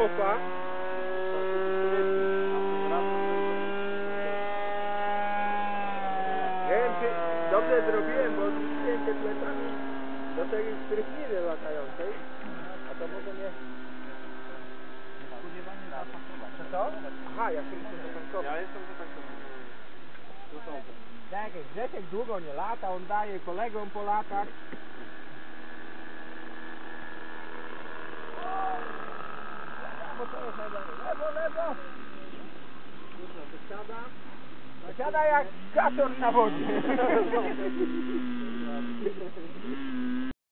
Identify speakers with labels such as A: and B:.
A: opa. Nie wiem, czy dobrze zrobiłem, bo rzuciłem się plecami do tej strychniny latającej. A to może mnie...
B: Spodziewanie zatankować.
A: Co? Aha, ja się muszę zatankować.
B: Ja jestem zatankowany.
A: Tak, Grzesiek długo nie lata, on daje kolegom po latach. Bo to jest lewo. Kurwa, wysiada jak kaczor na wodzie.